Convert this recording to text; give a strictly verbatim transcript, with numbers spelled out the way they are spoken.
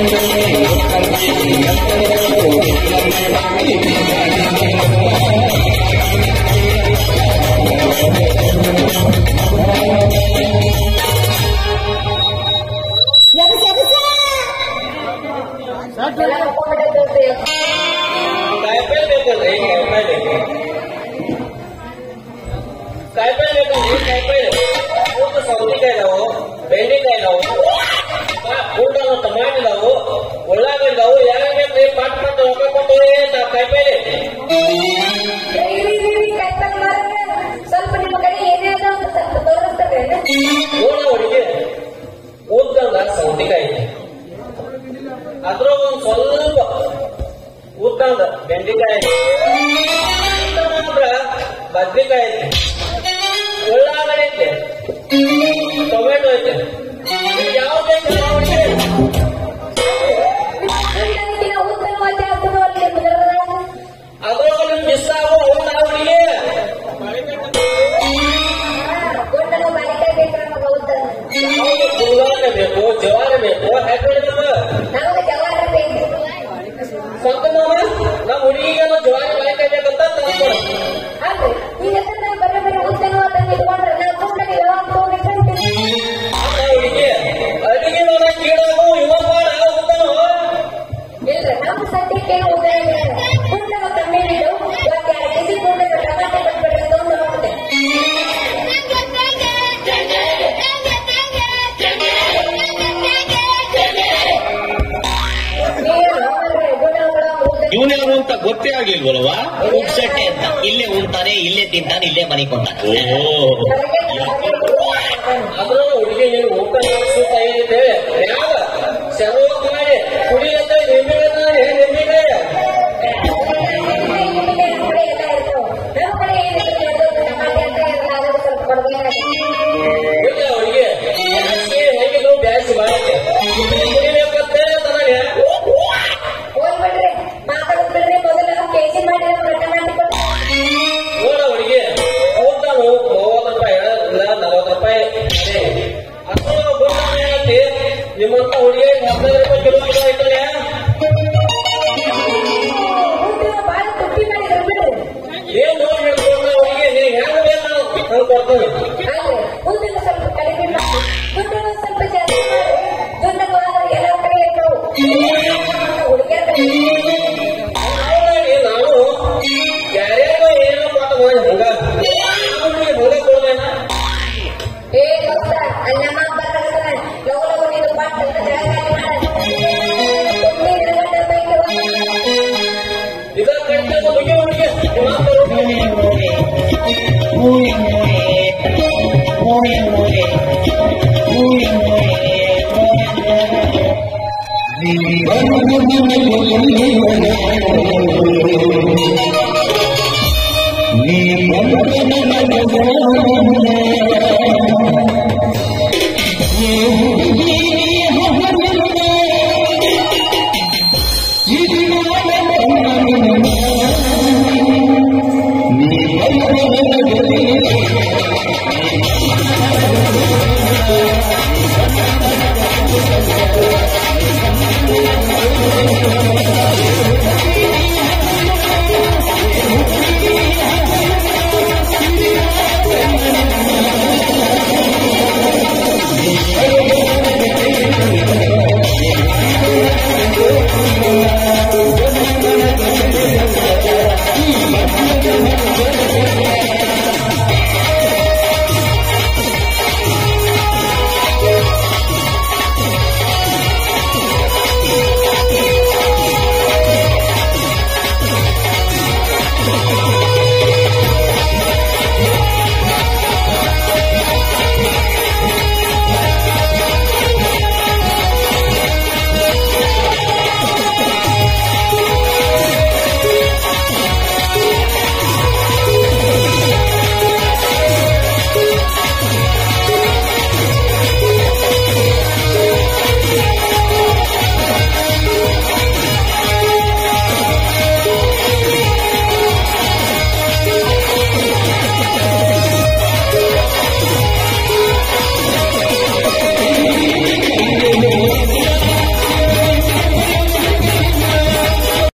ಗೊತ್ತೇ ಆಗಿಲ್ವಲ್ವಾ? ಉಪ್ಸಟ್ಟೆ ಅಂತ ಇಲ್ಲೇ ಉಂಟಾನೆ, ಇಲ್ಲೇ ತಿಂತಾನೆ, ಇಲ್ಲೇ ಮನಿಕೊಂಡ. ಅದ್ರ ಹುಡುಗಿ ನೀನು ಊಟ ಇದೆ ಯಾವ ಸರ್ವ ಮಾಡಿ ಕುಡಿ ಅಂತ ನಿಂಬಿಗೆ ನಿಂಬಿಗೆ ಅವರಿಗೆ ಹೇಗಿದ್ದು ಬ್ಯಾಸಿ ಮಾಡಕ್ಕೆ ಕುಡಿಬೇಕಂತ ನನಗೆ ನೋಡ ಅವರಿಗೆ ಊಟನು ಮೂವತ್ತು ರೂಪಾಯಿ ಹೇಳೋದಿಲ್ಲ, ನಲವತ್ತು ರೂಪಾಯಿ ಅಷ್ಟು ಊಟ ಹೇಳತ್ತಿ. ನಿಮ್ಮಂತ ಹುಡುಗಿ ಹದಿನೈದು ರೂಪಾಯಿ ಕಿಲೋ ಕಿಲೋ ಐತಲ್ಲ ಏನ್ ನೋಡಿ ಹೇಳ್ಕೊಂಡ ಅವರಿಗೆ ನೀನು ಹೆಂಗ್ ಬೇಕು ಹಂಗ್ ಕೊಡ್ತೀನಿ. ನಾನು ಯಾರ್ಯಾರು ಏನೋ ಪಾಠ ಮಾಡಿ ಹಂಗ ಹಂಗ ಕೊಡ್ಬೇನ ಇದ ಕಟ್ಟ ಹುಡುಗಿ ಹುಡುಗಿ Thank you.